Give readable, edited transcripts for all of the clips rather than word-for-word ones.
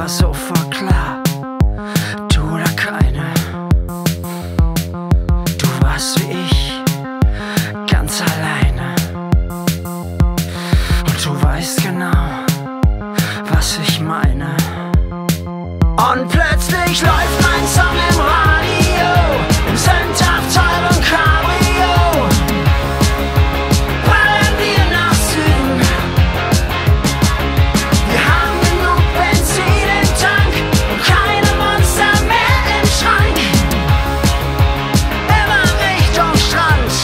war sofort klar, du oder keine. Du warst wie ich, ganz alleine. Und du weißt genau, was ich meine. Und plötzlich läuft mein Song im Radio, im sündhaft teuren Cabrio. Ballern wir nach Süden. Wir haben genug Benzin im Tank und keine Monster mehr im Schrank. Immer Richtung Strand.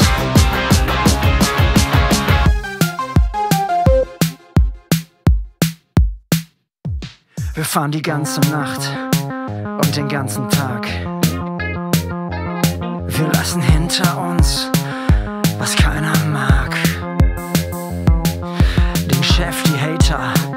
Wir fahren die ganze Nacht und den ganzen Tag. Wir lassen hinter uns, was keiner mag. Den Chef, die Hater